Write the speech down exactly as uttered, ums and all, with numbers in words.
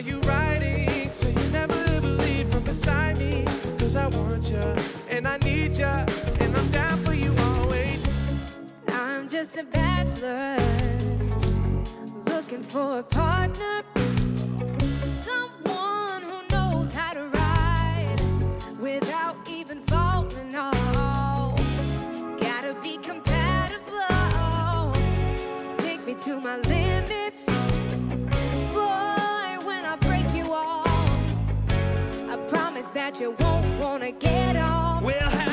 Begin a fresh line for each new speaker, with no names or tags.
you riding? So you never ever leave from beside me. Cause I want you, and I need you, and I'm down for you always.
I'm just a bachelor, looking for a partner. Someone who knows how to ride without even falling off. Gotta be compatible, take me to my limits. Boy, when I break you off, I promise that you won't wanna get off.
Well,